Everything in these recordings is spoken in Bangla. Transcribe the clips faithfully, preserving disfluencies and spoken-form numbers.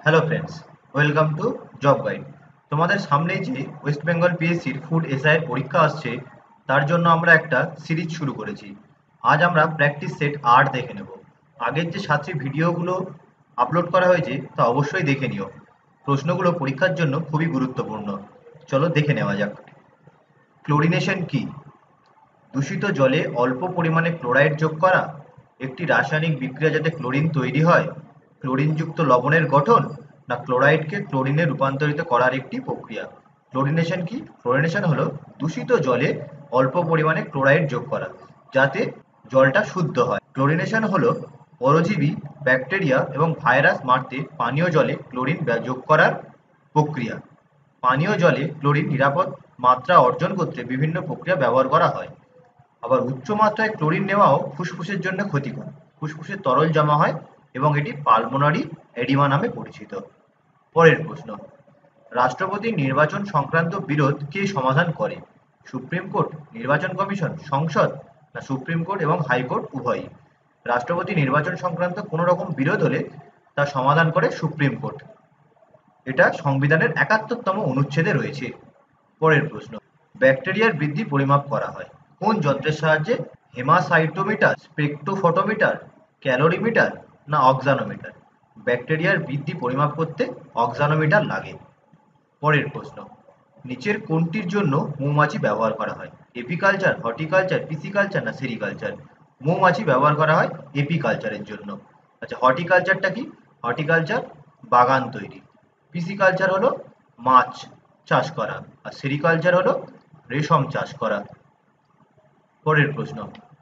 Hello friends, welcome to job guide. তোমাদের সামনেই যে ওয়েস্ট বেঙ্গল পিএসসির ফুড এসআই এর পরীক্ষা আসছে, তার জন্য আমরা একটা সিরিজ শুরু করেছি। আজ আমরা প্র্যাকটিস সেট আট দেখে নেব। আগের যে সাতটি ভিডিওগুলো আপলোড করা হয়েছে তা অবশ্যই দেখে নিও। প্রশ্নগুলো পরীক্ষার জন্য খুবই গুরুত্বপূর্ণ। চলো দেখে নেওয়া যাক। ক্লোরিনেশন কি? দূষিত জলে অল্প পরিমাণে ক্লোরাইড যোগ করা, একটি রাসায়নিক বিক্রিয়া যাতে ক্লোরিন তৈরি হয়, ক্লোরিনযুক্ত লবণের গঠন, না ক্লোরাইডকে ক্লোরিনে রূপান্তরিত করার একটি প্রক্রিয়া। ক্লোরিনেশন কি? ক্লোরিনেশন হলো দূষিত জলে অল্প পরিমাণে ক্লোরাইড যোগ করা যাতে জলটা শুদ্ধ হয়। ক্লোরিনেশন হলো পরজীবী, ব্যাকটেরিয়া এবং ভাইরাস মারতে পানীয় জলে ক্লোরিন যোগ করার প্রক্রিয়া। পানীয় জলে ক্লোরিন নিরাপদ মাত্রা অর্জন করতে বিভিন্ন প্রক্রিয়া ব্যবহার করা হয়। আবার উচ্চ মাত্রায় ক্লোরিন নেওয়াও ফুসফুসের জন্য ক্ষতিকর। ফুসফুসে তরল জমা হয় এবং এটি পালমোনারি এডিমা নামে পরিচিত। পরের প্রশ্ন, রাষ্ট্রপতি নির্বাচন সংক্রান্ত বিরোধ কে সমাধান করে? সুপ্রিম কোর্ট, নির্বাচন কমিশন, সংসদ, না সুপ্রিম কোর্ট এবং হাইকোর্ট উভয়ই? রাষ্ট্রপতি নির্বাচন সংক্রান্ত কোনো রকম বিরোধ হলে তা সমাধান করে সুপ্রিম কোর্ট। এটা সংবিধানের একাত্তরতম অনুচ্ছেদে রয়েছে। পরের প্রশ্ন, ব্যাকটেরিয়ার বৃদ্ধি পরিমাপ করা হয় কোন যন্ত্রের সাহায্যে? হেমাসাইটোমিটার, স্পেকট্রোফটোমিটার, ক্যালোরিমিটার, না অক্সানোমিটার? ব্যাকটেরিয়ার বৃদ্ধি পরিমাপ করতে অক্সানোমিটার লাগে। পরের প্রশ্ন, নিচের কোনটির জন্য মৌমাছি ব্যবহার করা হয়? এপিকালচার, হর্টিকালচার, পিসিকালচার, না সেরিকালচার? মৌমাছি ব্যবহার করা হয় এপিকালচারের জন্য। আচ্ছা, হর্টিকালচারটা কি? হর্টিকালচার বাগান তৈরি। পিসিকালচার হলো মাছ চাষ করা, আর সেরিকালচার হলো রেশম চাষ করা। পরের প্রশ্ন,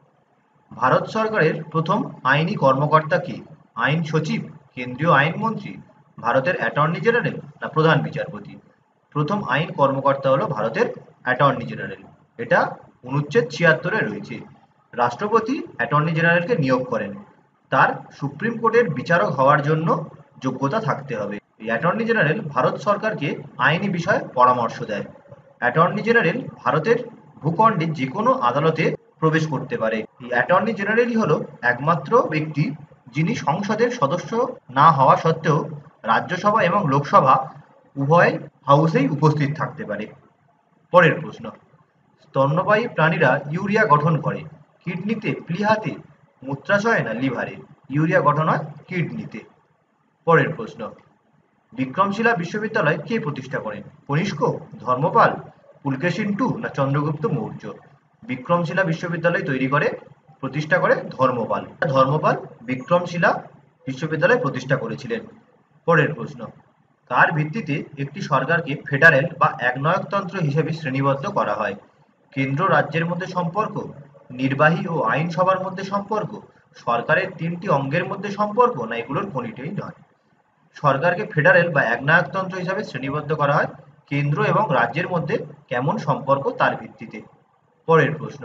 ভারত সরকারের প্রথম আইনি কর্মকর্তা কে? আইন সচিব, কেন্দ্রীয় আইনমন্ত্রী, ভারতের অ্যাটর্নি জেনারেল, না প্রধান বিচারপতি? প্রথম আইন কর্মকর্তা হলো ভারতের অ্যাটর্নি জেনারেল। এটা অনুচ্ছেদ ছিয়াত্তরে রয়েছে। রাষ্ট্রপতি অ্যাটর্নি জেনারেলকে নিয়োগ করেন। তার সুপ্রিম কোর্টের বিচারক হওয়ার জন্য যোগ্যতা থাকতে হবে। এই অ্যাটর্নি জেনারেল ভারত সরকারকে আইনি বিষয়ে পরামর্শ দেয়। অ্যাটর্নি জেনারেল ভারতের ভূখণ্ডের যে কোনো আদালতে প্রবেশ করতে পারে। এই অ্যাটর্নি জেনারেলই হলো একমাত্র ব্যক্তি যিনি সংসদের সদস্য না হওয়া সত্ত্বেও রাজ্যসভা এবং লোকসভা উভয় হাউসেই উপস্থিত থাকতে পারে। পরের প্রশ্ন, স্তন্যপায়ী প্রাণীরা ইউরিয়া গঠন করে কিডনিতে, প্লীহাতে, মূত্রাশয়ে, না লিভারে? ইউরিয়া গঠন হয় কিডনিতে। পরের প্রশ্ন, বিক্রমশিলা বিশ্ববিদ্যালয় কে প্রতিষ্ঠা করেন? কনিষ্ক, ধর্মপাল, পুলকেশিন টু, না চন্দ্রগুপ্ত মৌর্য? বিক্রমশিলা বিশ্ববিদ্যালয় তৈরি করে প্রতিষ্ঠা করে ধর্মপাল। ধর্মপাল বিক্রমশিলা বিশ্ববিদ্যালয় প্রতিষ্ঠা করেছিলেন। পরের প্রশ্ন, কার ভিত্তিতে একটি সরকারকে ফেডারেল বা একনায়কতন্ত্র হিসেবে শ্রেণীবদ্ধ করা হয়? কেন্দ্র রাজ্যের মধ্যে সম্পর্ক, নির্বাহী ও আইনসভার মধ্যে সম্পর্ক, সরকারের তিনটি অঙ্গের মধ্যে সম্পর্ক, না এগুলোর কোনটিই নয়? সরকারকে ফেডারেল বা একনায়কতন্ত্র হিসাবে শ্রেণীবদ্ধ করা হয় কেন্দ্র এবং রাজ্যের মধ্যে কেমন সম্পর্ক তার ভিত্তিতে। পরের প্রশ্ন,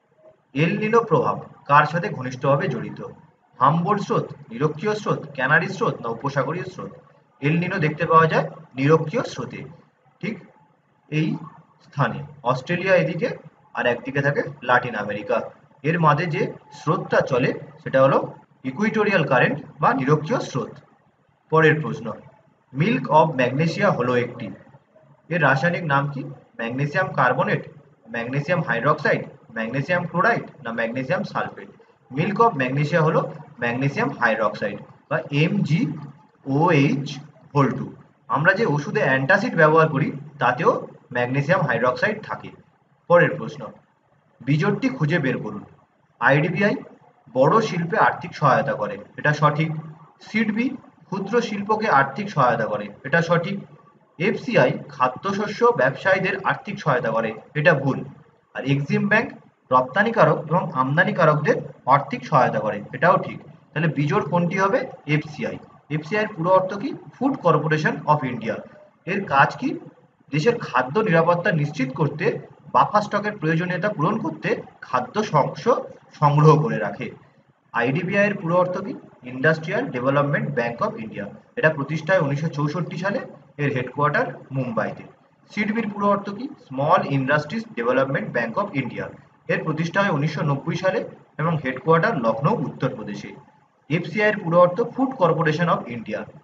এল নিনো প্রভাব কার সাথে ঘনিষ্ঠভাবে জড়িত? হামবোল্ট স্রোত, নিরক্ষীয় স্রোত, ক্যানারি স্রোত, না উপসাগরীয় স্রোত? এল নিনো দেখতে পাওয়া যায় নিরক্ষীয় স্রোতে। ঠিক এই স্থানে অস্ট্রেলিয়া এদিকে আর একদিকে থাকে লাতিন আমেরিকা। এর মাঝে যে স্রোতটা চলে সেটা হলো ইকুইটোরিয়াল কারেন্ট বা নিরক্ষীয় স্রোত। পরের প্রশ্ন, মিল্ক অব ম্যাগনেসিয়া হলো একটি, এর রাসায়নিক নাম কি? Magnesium carbonate, magnesium hydroxide, magnesium chloride, না magnesium sulphate? Milk of magnesia হলো ম্যাগনেসিয়াম হাইড্রক্সাইড বা M G O H whole two. আমরা যে ওষুধে অ্যান্টাসিড ব্যবহার করি তাতেও ম্যাগনেসিয়াম হাইড্রক্সাইড থাকে। পরের প্রশ্ন, বিজোড়টি খুঁজে বের করুন। আইডিবিআই বড় শিল্পে আর্থিক সহায়তা করে, এটা সঠিক। সিডবি ক্ষুদ্র শিল্পকে আর্থিক সহায়তা করে, এটা সঠিক। এফসিআই খাদ্যশস্য ব্যবসায়ীদের আর্থিক সহায়তা করে, এটা ভুল। আর এক্সিম ব্যাংক রপ্তানিকারক এবং আমদানিকারকদের আর্থিক সহায়তা করে, এটাও ঠিক। তাহলে বিজোড় কোনটি হবে? এফসিআই। এফসিআই এর পুরো অর্থ কি? Food corporation of India. এর কাজ কি? দেশের খাদ্য নিরাপত্তা নিশ্চিত করতে, বাফার স্টকের প্রয়োজনীয়তা পূরণ করতে খাদ্য শস্য সংগ্রহ করে রাখে। আইডিবিআই এর পুরো অর্থ কি? Industrial development bank of India. এটা প্রতিষ্ঠা হয় উনিশশো চৌষট্টি সালে। এর হেডকোয়ার্টার মুম্বাইতে। সিডবির পুরো অর্থ কি? Small industries development bank of India. এর প্রতিষ্ঠা হয় উনিশশো নব্বই সালে এবং হেডকোয়ার্টার লখনৌ, উত্তরপ্রদেশে। এফসিআই এর পুরো অর্থ ফুড কর্পোরেশন অফ ইন্ডিয়া।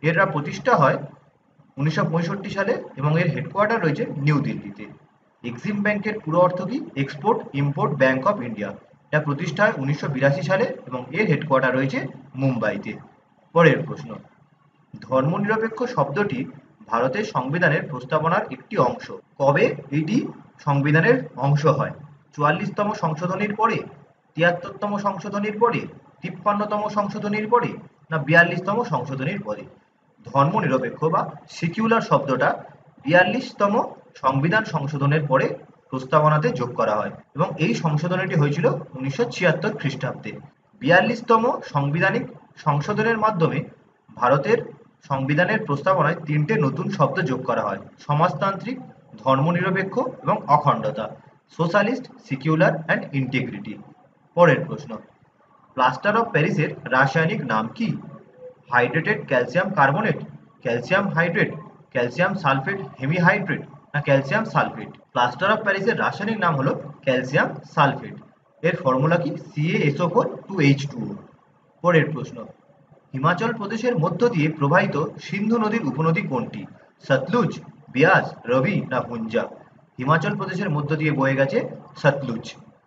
এরা প্রতিষ্ঠা হয় উনিশশো পঁয়ষট্টি সালে এবং এর হেডকোয়ার্টার রয়েছে নিউ দিল্লিতে। এক্সিম ব্যাংকের পুরো অর্থ কি? Export import bank of India. এটা প্রতিষ্ঠা হয় উনিশশো বিরাশি সালে এবং এর হেডকোয়ার্টার রয়েছে মুম্বাইতে। পরের প্রশ্ন, ধর্মনিরপেক্ষ শব্দটি ভারতের সংবিধানের প্রস্তাবনার একটি অংশ। কবে এটি সংবিধানের অংশ হয়? চুয়াল্লিশতম সংশোধনীর পরে, তিয়াত্তরতম সংশোধনীর পরে, তিপ্পান্নতম সংশোধনীর পরে, না বিয়াল্লিশতম সংশোধনীর পরে? ধর্মনিরপেক্ষ বা সেকুলার শব্দটা বিয়াল্লিশতম সংবিধান সংশোধনের পরে প্রস্তাবনাতে যোগ করা হয় এবং এই সংশোধনীটি হয়েছিল উনিশশো ছিয়াত্তর খ্রিস্টাব্দে। বিয়াল্লিশতম সাংবিধানিক সংশোধনের মাধ্যমে ভারতের সংবিধানের প্রস্তাবনায় তিনটে নতুন শব্দ যোগ করা হয়: সমাজতান্ত্রিক, ধর্মনিরপেক্ষ এবং অখণ্ডতা। Socialist, secular and integrity. পরের প্রশ্ন, প্লাস্টার অফ প্যারিসের রাসায়নিক নাম কি? Hydrated calcium carbonate, calcium hydrate, calcium sulphate hemihydrate, না ক্যালসিয়াম সালফেট? প্লাস্টার অফ প্যারিসের রাসায়নিক নাম হলো ক্যালসিয়াম সালফেট। এর ফর্মুলা কি? C A S O four two H two O. পরের প্রশ্ন, হিমাচল প্রদেশের মধ্য দিয়ে প্রবাহিত সিন্ধু নদীর উপনদী কোনটি? সতলুজ, বিয়াস, রবি, না হুঞ্জা? হিমাচল প্রদেশের মধ্য দিয়ে বয়ে গেছে সতলুজ।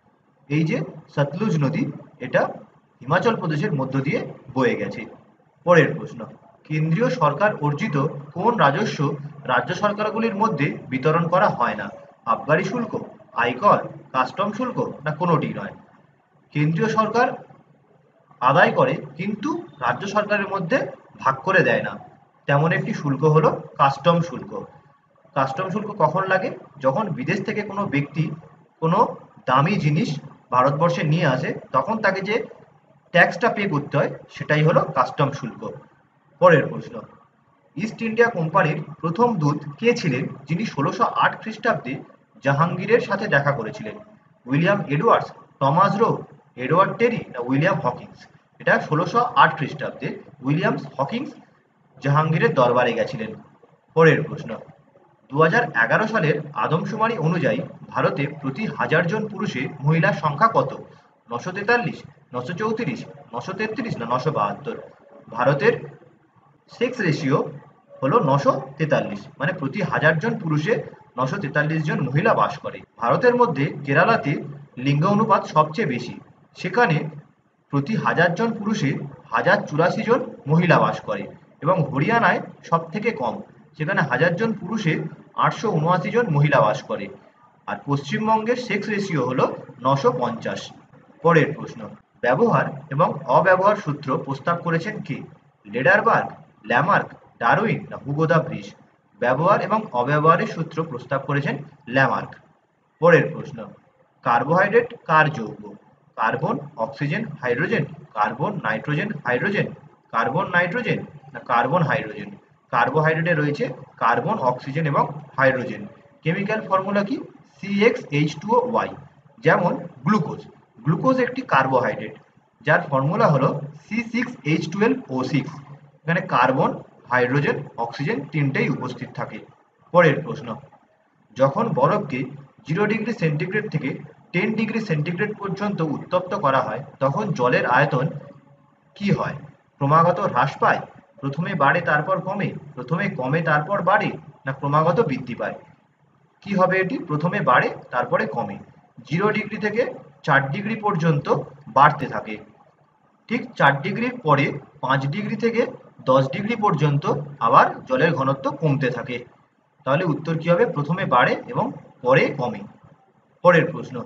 এই যে সতলুজ নদী, এটা হিমাচল প্রদেশের মধ্য দিয়ে বয়ে গেছে। পরের প্রশ্ন, কেন্দ্রীয় সরকার অর্জিত কোন রাজস্ব রাজ্য সরকারগুলির মধ্যে বিতরণ করা হয় না? আবগারি শুল্ক, আয়কর, কাস্টম শুল্ক, না কোনোটি নয়? কেন্দ্রীয় সরকার আদায় করে কিন্তু রাজ্য সরকারের মধ্যে ভাগ করে দেয় না, তেমন একটি শুল্ক হলো কাস্টম শুল্ক। কাস্টম শুল্ক কখন লাগে? যখন বিদেশ থেকে কোনো ব্যক্তি কোনো দামি জিনিস ভারতবর্ষে নিয়ে আসে, তখন তাকে যে ট্যাক্সটা পে করতে হয় সেটাই হলো কাস্টম শুল্ক। পরের প্রশ্ন, ইস্ট ইন্ডিয়া কোম্পানির প্রথম দূত কে ছিলেন যিনি ষোলোশো আট খ্রিস্টাব্দে জাহাঙ্গীরের সাথে দেখা করেছিলেন? William Edwards, Thomas Roe, Edward Terry, না উইলিয়াম হকিংস? এটা ষোলোশো আট খ্রিস্টাব্দে উইলিয়াম হকিংস জাহাঙ্গীরের দরবারে গেছিলেন। পরের প্রশ্ন, দু হাজার এগারো সালের আদমশুমারি অনুযায়ী ভারতে প্রতি হাজার জন পুরুষে মহিলার সংখ্যা কত? নশো তেতাল্লিশ, নশো চৌত্রিশ, নশো তেত্রিশ, না নশো বাহাত্তর? ভারতের সেক্স রেশিও হলো নশো তেতাল্লিশ, মানে প্রতি হাজার জন পুরুষে নশো তেতাল্লিশ জন মহিলা বাস করে। ভারতের মধ্যে কেরালাতে লিঙ্গ অনুপাত সবচেয়ে বেশি, সেখানে প্রতি হাজার জন পুরুষে হাজার চুরাশি জন মহিলা বাস করে। এবং হরিয়ানায় সব থেকে কম, সেখানে হাজার জন পুরুষে আটশো উনআশি জন মহিলা বাস করে। আর পশ্চিমবঙ্গের সেক্স রেশিও হলো নশো পঞ্চাশ। পরের প্রশ্ন, ব্যবহার এবং অব্যবহার সূত্র প্রস্তাব করেছেন কে? লেডারবার্গ, ল্যামার্ক, ডারউইন, না হুগো দা ব্রিজ? ব্যবহার এবং অব্যবহারের সূত্র প্রস্তাব করেছেন ল্যামার্ক। পরের প্রশ্ন, কার্বোহাইড্রেট কার যৌগ? Carbon, oxygen, hydrogen, carbon, nitrogen, hydrogen, carbon, nitrogen, না কার্বন, হাইড্রোজেন? কার্বোহাইড্রেটে রয়েছে কার্বন, অক্সিজেন এবং হাইড্রোজেন। কেমিক্যাল ফর্মুলা কি? C X H two O Y. যেমন গ্লুকোজ, গ্লুকোজ একটি কার্বোহাইড্রেট যার ফর্মুলা হলো C six H twelve O six. এখানে কার্বন, হাইড্রোজেন, অক্সিজেন তিনটেই উপস্থিত থাকে। পরের প্রশ্ন, যখন বরফকে জিরো ডিগ্রি সেন্টিগ্রেড থেকে টেন ডিগ্রি সেন্টিগ্রেড পর্যন্ত উত্তপ্ত করা হয় তখন জলের আয়তন কি হয়? ক্রমাগত হ্রাস পায়, প্রথমে বাড়ে তারপর কমে, প্রথমে কমে তারপর বাড়ে, না ক্রমাগত বৃদ্ধি পায়? কি হবে এটি? প্রথমে বাড়ে তারপরে কমে। জিরো ডিগ্রি থেকে চার ডিগ্রি পর্যন্ত বাড়তে থাকে, ঠিক চার ডিগ্রির পরে পাঁচ ডিগ্রি থেকে দশ ডিগ্রি পর্যন্ত আবার জলের ঘনত্ব কমতে থাকে। তাহলে উত্তর কি হবে? প্রথমে বাড়ে এবং পরে কমে। পরের প্রশ্ন,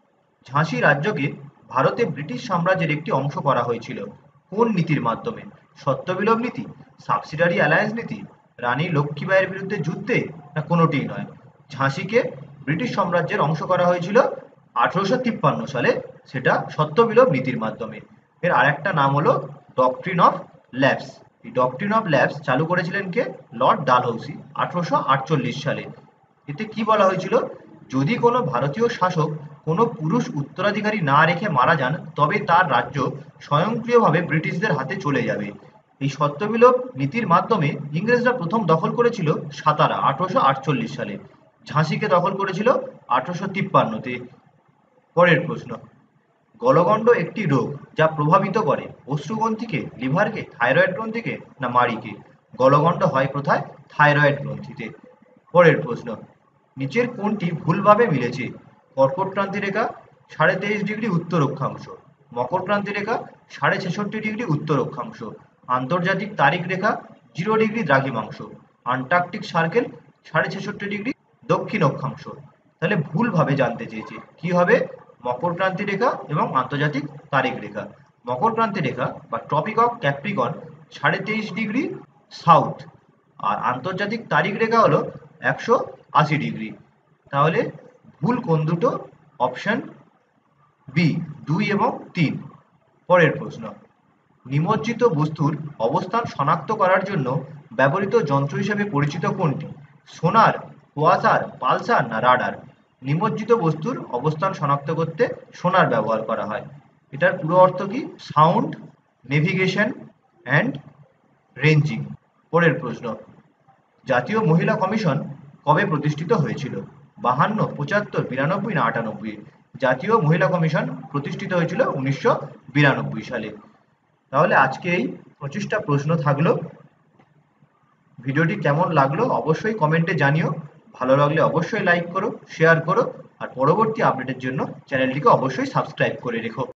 ঝাঁসি রাজ্যকে ভারতে ব্রিটিশ সাম্রাজ্যের একটি অংশ করা হয়েছিল কোন নীতির মাধ্যমে? সত্যবিলোপ নীতি, সাবসিডারি অ্যালায়েন্স নীতি, রানী লক্ষ্মীবাইয়ের বিরুদ্ধে যুদ্ধে, না কোনোটিই নয়? ঝাঁসিকে ব্রিটিশ সাম্রাজ্যের অংশ করা হয়েছিল আঠারোশো তিপ্পান্ন সালে, সেটা সত্যবিলোপ নীতির মাধ্যমে। এর আরেকটা নাম হলো ডক্ট্রিন অফ ল্যাপস। এই ডক্ট্রিন অফ ল্যাপস চালু করেছিলেন কে? লর্ড ডালহৌসি আঠারোশো আটচল্লিশ সালে। এতে কি বলা হয়েছিল? যদি কোনো ভারতীয় শাসক কোনো পুরুষ উত্তরাধিকারী না রেখে মারা যান তবে তার রাজ্য স্বয়ংক্রিয়ভাবে ব্রিটিশদের হাতে চলে যাবে। এই সত্যবিলোপ নীতির মাধ্যমে ইংরেজরা প্রথম দখল করেছিল সাতারা আঠারোশো আটচল্লিশ সালে, ঝাঁসিকে দখল করেছিল আঠারোশো তিপ্পান্নতে। পরের প্রশ্ন, গলগণ্ড একটি রোগ যা প্রভাবিত করে অশ্রুগ্রন্থিকে, লিভারকে, থাইরয়েড গ্রন্থিকে, না মাড়িকে? গলগণ্ড হয় কোথায়? থাইরয়েড গ্রন্থিতে। পরের প্রশ্ন, নিচের কোনটি ভুলভাবে মিলেছে? কর্কটক্রান্তি রেখা সাড়ে তেইশ ডিগ্রি উত্তর অক্ষাংশ, মকরক্রান্তি রেখা সাড়ে ছেষট্টি ডিগ্রি উত্তর অক্ষাংশ, আন্তর্জাতিক তারিখ রেখা জিরো ডিগ্রি দ্রাঘিমাংশ, আন্টার্কটিক সার্কেল সাড়ে ছেষট্টি ডিগ্রি দক্ষিণ অক্ষাংশ। তাহলে ভুলভাবে জানতে চেয়েছে কি হবে? মকরক্রান্তি রেখা এবং আন্তর্জাতিক তারিখ রেখা। মকরক্রান্তি রেখা বা ট্রপিক অফ ক্যাপ্রিকন সাড়ে তেইশ ডিগ্রি সাউথ, আর আন্তর্জাতিক তারিখ রেখা হলো একশো আশি ডিগ্রি। তাহলে ভুল কোন দুটো? অপশন বি দুই এবং তিন। পরের প্রশ্ন, নিমজ্জিত বস্তুর অবস্থান শনাক্ত করার জন্য ব্যবহৃত যন্ত্র হিসেবে পরিচিত কোনটি? সোনার, কোয়াসার, পালসার না রাডার? নিমজ্জিত বস্তুর অবস্থান শনাক্ত করতে সোনার ব্যবহার করা হয়। এটার পুরো অর্থ কি? Sound, navigation and ranging. পরের প্রশ্ন, জাতীয় মহিলা কমিশন কবে প্রতিষ্ঠিত হয়েছিল? বাহান্ন, পঁচাত্তর, বিরানব্বই না আটানব্বই? জাতীয় মহিলা কমিশন প্রতিষ্ঠিত হয়েছিল উনিশশো বিরানব্বই সালে। তাহলে আজকে এই পঁচিশটা প্রশ্ন থাকলো। ভিডিওটি কেমন লাগলো অবশ্যই কমেন্টে জানিও। ভালো লাগলে অবশ্যই লাইক করো, শেয়ার করো, আর পরবর্তী আপডেটের জন্য চ্যানেলটিকে অবশ্যই সাবস্ক্রাইব করে রেখো।